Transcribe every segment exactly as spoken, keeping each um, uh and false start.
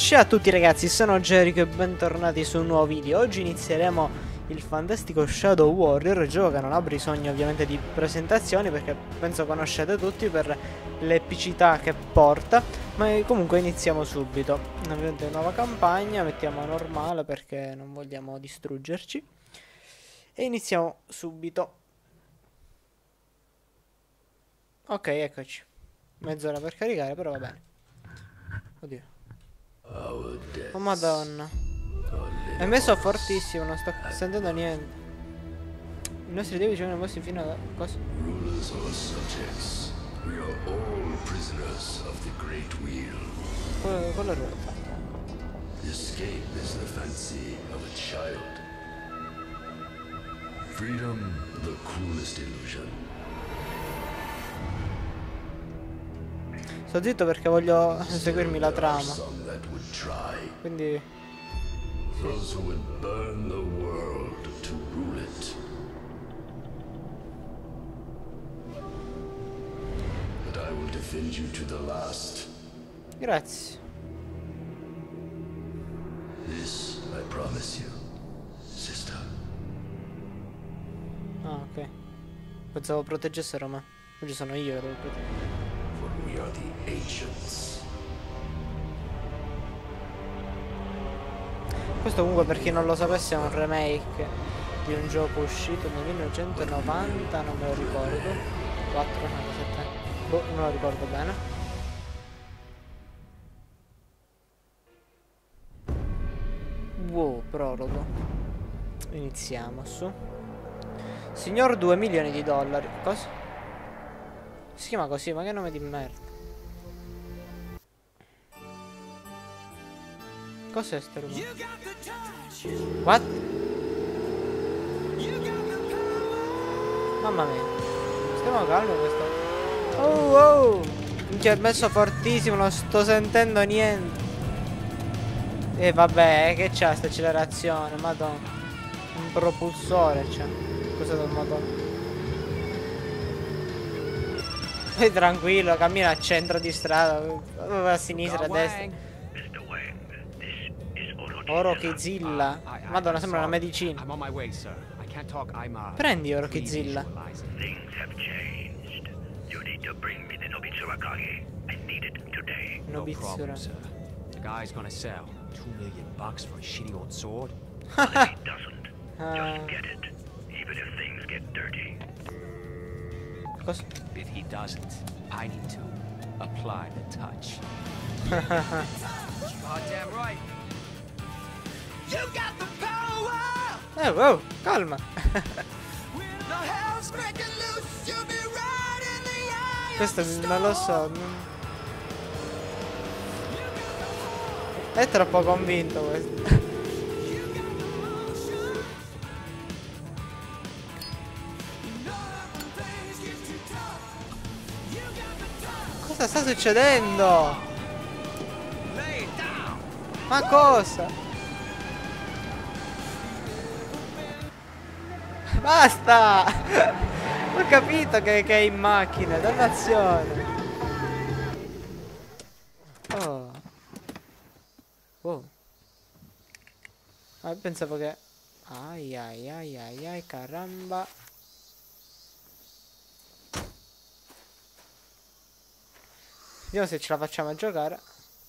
Ciao a tutti ragazzi, sono Jericho e bentornati su un nuovo video. Oggi inizieremo il fantastico Shadow Warrior, gioco che non ha bisogno ovviamente di presentazioni perché penso conoscete tutti per l'epicità che porta. Ma comunque iniziamo subito. Ovviamente nuova campagna, mettiamo normale perché non vogliamo distruggerci. E iniziamo subito. Ok, eccoci. Mezz'ora per caricare, però va bene. Oddio. Oh madonna. È messo fortissimo, non sto sentendo niente. I nostri devi ci hanno messi fino a cosa? Rulers or subjects, we are all prisoners of the great wheel. Quello, quello è rotto. Escape is the fancy of a child. Freedom, the coolest illusion. Sto zitto perché voglio seguirmi la trama. Some that would try. Quindi Those who would burn the world to rule it. But I will defend you to the last. grazie. This I promise you, sister. Ah, ok. Pensavo proteggessero me. Oggi sono io che devo proteggere. For we are the ancients. Questo comunque per chi non lo sapesse è un remake di un gioco uscito nel millenovecentonovanta, non me lo ricordo. quattro, no, sette. Boh, non lo ricordo bene. Wow, prologo. Iniziamo su. Signor due milioni di dollari. Cosa? Si chiama così, ma che nome di merda. Cos'è sto rumore? What? Mamma mia. Stiamo calmi questo. Oh oh. Minchia, è messo fortissimo, non sto sentendo niente. E vabbè, che c'ha sta accelerazione, madonna. Un propulsore c'ha. Cos'è del motore? Poi tranquillo, cammina al centro di strada, a sinistra, a destra. Orokizilla. Madonna, sembra una medicina. Prendi Orokizilla. Nobitsura. Cosa? If he doesn't, I need to apply the touch. Goddamn right. You got the power. Eh, wow, calma. Questo non lo so. non- È troppo convinto questo. Cosa sta succedendo? Ma cosa? Basta! Ho capito che, che è in macchina, dannazione. Oh. Wow. Ah, pensavo che... Ai ai ai ai ai, caramba. Vediamo se ce la facciamo a giocare.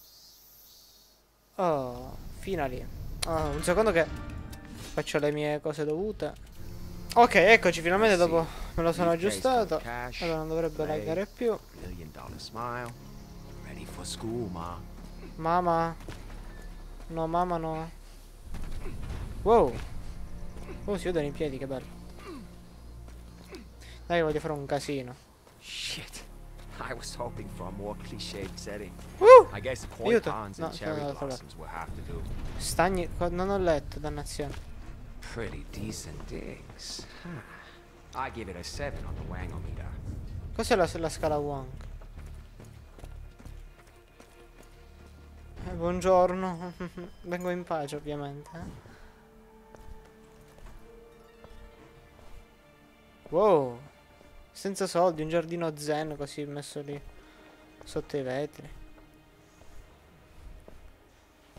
Oh, finali. Oh, un secondo che faccio le mie cose dovute. Ok, eccoci, finalmente dopo me lo sono aggiustato. Allora non dovrebbe laggare più. Million dollar smile. Ready for school, ma. Mamma. No, mamma no. Wow. Oh, si vedono in piedi, che bello. Dai, voglio fare un casino. Shit. I was hoping for a more cliched setting. Uh! I guess koi Aiuto. ponds No, and cherry no, no, no. blossoms will have to do. Stagni... qua- Non ho letto, dannazione. Pretty decent digs. Huh. I give it a seven on the wangometer. Cos'è la, la scala Wong? Eh, buongiorno. Vengo in pace, ovviamente. eh. Wow. Senza soldi, un giardino zen così messo lì sotto i vetri.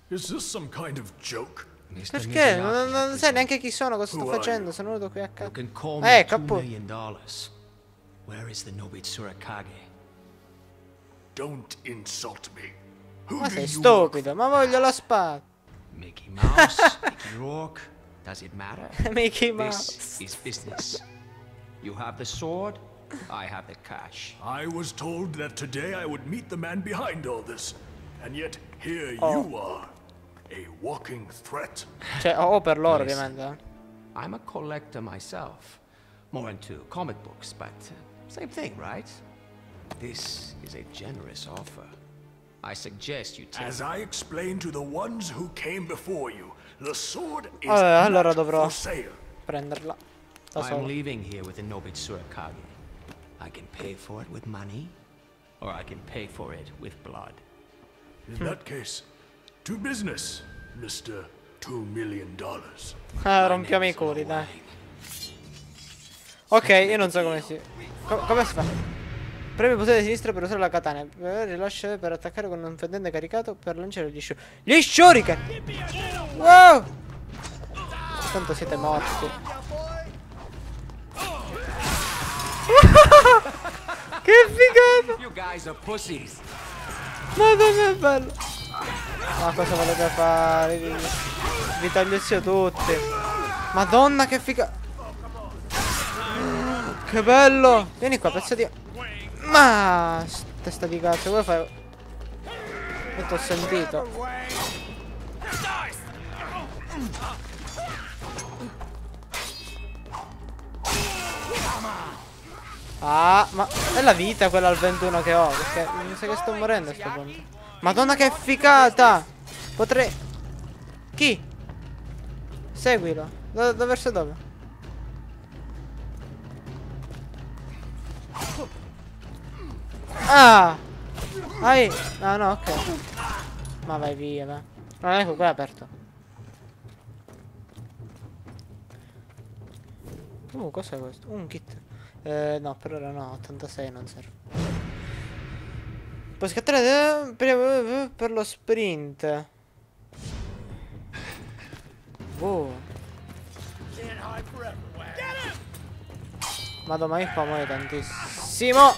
Is this some kind of joke? mister Perché? Non, Miyazaki non has sai been- neanche chi sono, cosa sto Who are facendo, you? sono venuto qui a You caso. can call Eh, me two capo. million dollars. Where is the Nobitsura Kage? Don't insult me. Who Ma do sei you work stupido, ma voglio la spada. Mickey Mouse? Mickey Rourke? Does it matter? Mickey This Mouse. is business. You have the sword, I have the cash. I was told that today I would meet the man behind all this. And yet, here Oh. you are. A walking threat. Cioè, oh, per loro Listen. ovviamente. eh. I'm a collector myself. More into comic books, but uh, same thing, right? This is a generous offer. I suggest you take As I explained to the ones who came before you, the sword is Vabbè, allora not dovrò for sale. prenderla da I'm solo. leaving here with the Nobitsura Kage. I can pay for it with money, or I can pay for it with blood. In that case, to business, Mister Two Million Dollars. Ah, rompiamo i culi, dai. Ok, io non so come si... Co- come si fa? Premi il potere di sinistra per usare la katana. Eh, Rilascia per attaccare con un fendente caricato per lanciare gli shuriken. Gli shuriken! Wow! Tanto siete morti. Che figata! You guys are pussies. Madonna, è bello. Ma cosa volete fare? Vi, vi taglio il zio tutti. Madonna, che figa. Che bello. Vieni qua, pezzo di... Ma testa di cazzo, come fai? Io t'ho sentito. Ah, ma è la vita quella al ventuno che ho. Perché mi sa che sto morendo a sto punto. Madonna, che ficata. Potrei... Chi? Seguilo. Da, da verso dove? Ah! Vai! Ah no, ok. Ma vai via, va. No, ecco, qua è aperto. Uh, cos'è questo? Un kit. Eh, no, per ora no, ottantasei non serve. Puoi scattare per, per lo sprint. Oh. Madonna, ma io qua muore tantissimo.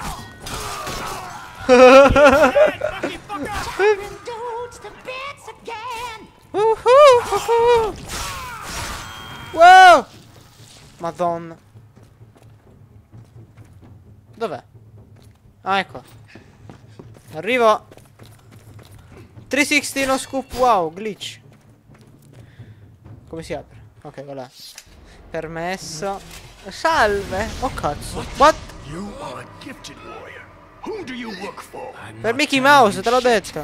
Uhuhu. Wow. Madonna. Dov'è? Ah, ecco. Arrivo. trecentosessanta no scoop. Wow, glitch. Come si apre? Ok, voilà. Permesso. Salve. Oh cazzo. What? You are a gifted warrior. Who do you work for? Per Mickey Mouse, te l'ho detto.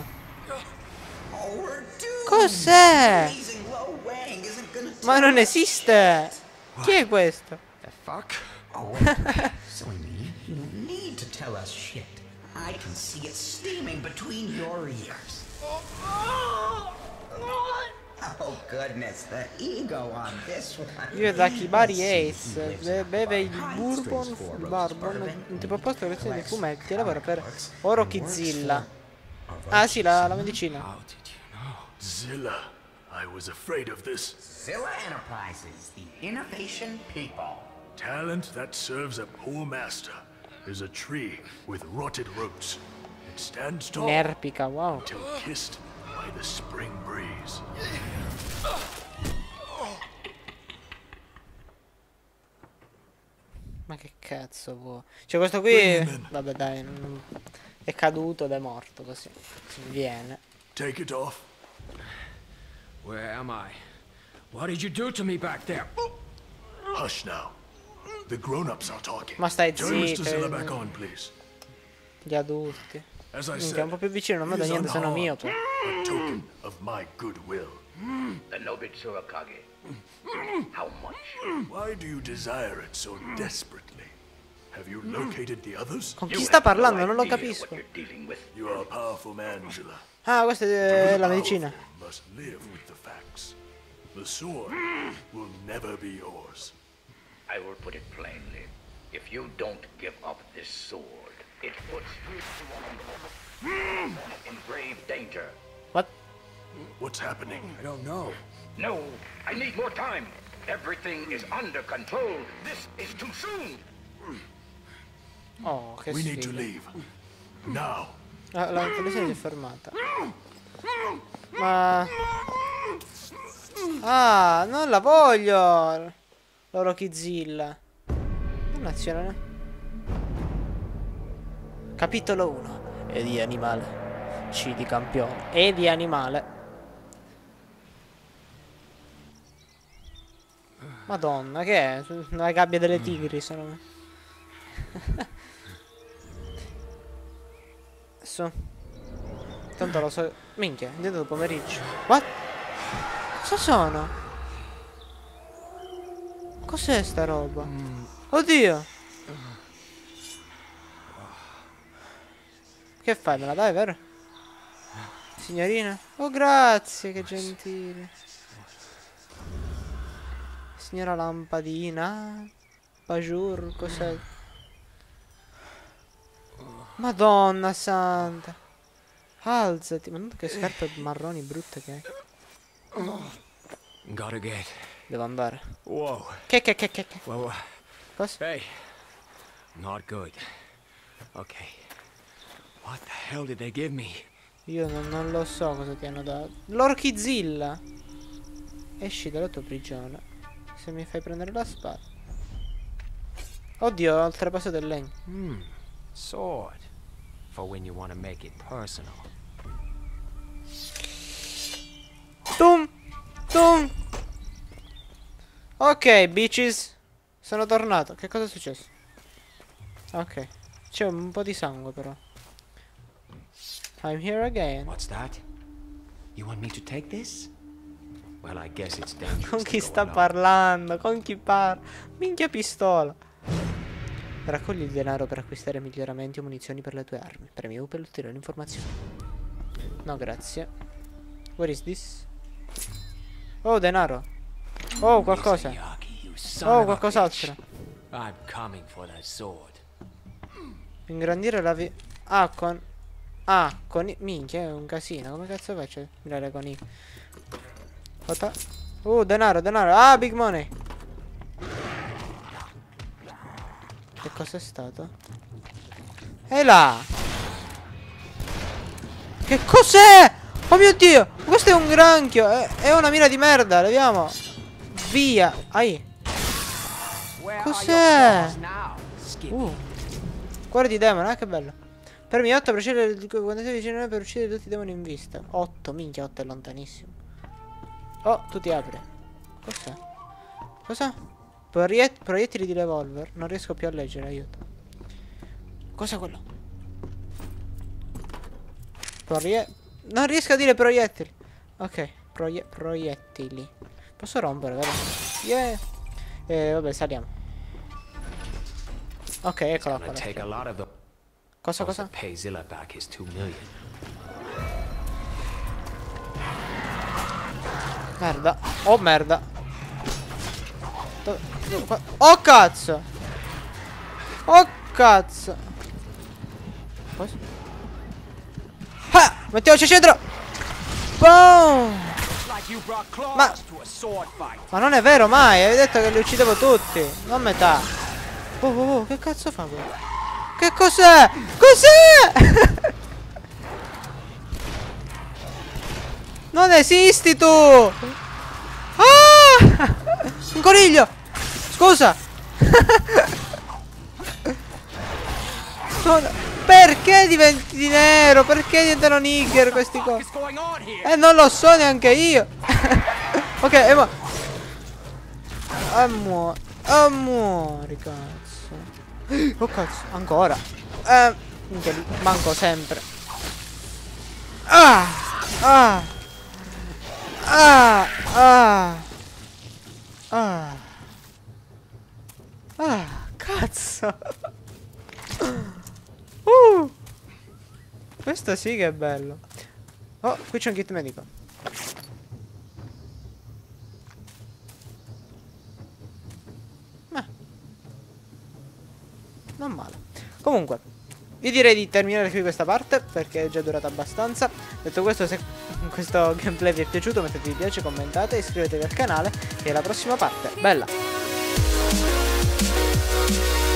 Cos'è? Ma non esiste. Chi è questo? The fuck? Oh, silly me. You don't need to tell us shit. I can see it steaming between your ears. Oh, goodness, the ego on this one. Io da Kibari Ace be- beve il bourbon, il bourbon, un tipo posto collezione di fumetti e lavora per Orokizilla. Ah sì, la, la medicina. How did you know? Zilla, I was afraid of this. Zilla Enterprises, the innovation people. Talent that serves a poor master is a tree with rotted roots. It stands tall Nerpica, wow. till kissed by the spring breeze. Ma che cazzo vuoi? Cioè questo qui... Vabbè dai, non- è caduto ed è morto così. Si viene. Take it off. Where am I? What did you do to me back there? Hush now. The grown-ups are talking. Ma stai Turn Mister zitto, Zilla eh. back on, please. Gli adulti. As I Minchia, said, un po' più vicino, non vedo he is niente, sono unharmed, miope. a token of my goodwill. The Nobitsura Kage. How much? Why do you desire it so desperately? Have you located the others? Con chi sta parlando? Non lo Idea capisco. what you're dealing with. You are a powerful man, Zilla. Ah, questa è la medicina. Powerful must live with the facts. The sword will never be yours. I will put it plainly. If you don't give up this sword, it puts you in grave danger. What? What's happening? I don't know. No, I need more time. Everything is under control. This is too soon. Oh, che We need to sfiga. leave. Now. La, la televisione si è fermata. Ma... Ah, non la voglio! L'Orokizilla. Dannazione. Capitolo uno. E di animale. C di campione. E di animale. Madonna, che è? La gabbia delle tigri sono. Adesso. Tanto lo so. Minchia, è diventato pomeriggio. What? Cosa sono? Cos'è sta roba? Oddio. Che fai? Me la dai, vero? Signorina? Oh, grazie, che gentile. Signora lampadina. Bajur, cos'è? Madonna santa. Alzati. Ma non che scarpe marroni brutte che hai. Gotta get. Devo andare. Whoa. Che che che che che. Whoa, whoa. Cosa? Hey. Not good. Okay. What the hell did they give me? Io non, non lo so cosa ti hanno dato. L'Orchizilla. Esci dalla tua prigione. Se mi fai prendere la spada. Oddio, ho oltrepassato il legno. Hmm. Sword. For when you want to make it personal. Tum! Tum! Ok, bitches. Sono tornato. Che cosa è successo? Ok. C'è un po' di sangue però. I'm here again. What's that? You want me to take this? Well, I guess it's dangerous. Con to chi go sta alone. parlando? Con chi parla? Minchia pistola. Raccogli il denaro per acquistare miglioramenti o munizioni per le tue armi. Premi U per ulteriori informazioni. No, grazie. What is this? Oh, denaro. Oh, qualcosa. Mizuyaki, you son Oh, of a qualcos'altro. bitch. I'm coming for that sword. Ingrandire la vi... Ah, con... Ah, con i... Minchia, è un casino. Come cazzo faccio a mirare con i... Ota... Uh, denaro, denaro. Ah, big money. Che cos'è stato? E là! Che cos'è? Oh mio Dio! Questo è un granchio! È, è una mina di merda! Leviamo! Via! Ai! Cos'è? Uh! Cuore di demone, ah che bello! Premi otto per uccidere quando sei vicino a noi per uccidere tutti i demoni in vista. otto, minchia, otto è lontanissimo. Oh, tu ti apri. Cos'è? Cosa? Proiett proiettili di revolver. Non riesco più a leggere, aiuto. Cos'è quello? Proie non riesco a dire proiettili. Ok, proie proiettili. Posso rompere, vero? Yeah. Eh, vabbè, saliamo. Ok, eccola qua. Take a lot of the Cosa, cosa? pay Zilla back his two million. Merda. Oh, merda. Dove- dove- qua- Oh, cazzo. Oh, cazzo. Cosa? Ah! Mettiamoci centro. Boom. Ma... Ma non è vero mai. Avevi detto che li uccidevo tutti. Non metà. Oh, oh, oh, che cazzo fa quello? Che cos'è? Cos'è? Non esisti tu. Ah! Un coniglio. Scusa. Non- Perché diventi nero? Perché diventano nigger questi qua? Eh, non lo so neanche io. Ok, e mo... Ah, muori. Ah, muori, cazzo. Oh, cazzo, ancora. Eh, minchia, manco sempre. Ah! Ah! Ah! Ah! Ah! Ah! Cazzo! Uh! Questo sì che è bello. Oh, qui c'è un kit medico. Eh. Non male. Comunque, Io direi di terminare qui questa parte perché è già durata abbastanza. Detto questo, se questo gameplay vi è piaciuto mettete mi piace, commentate, iscrivetevi al canale e alla prossima parte. Bella!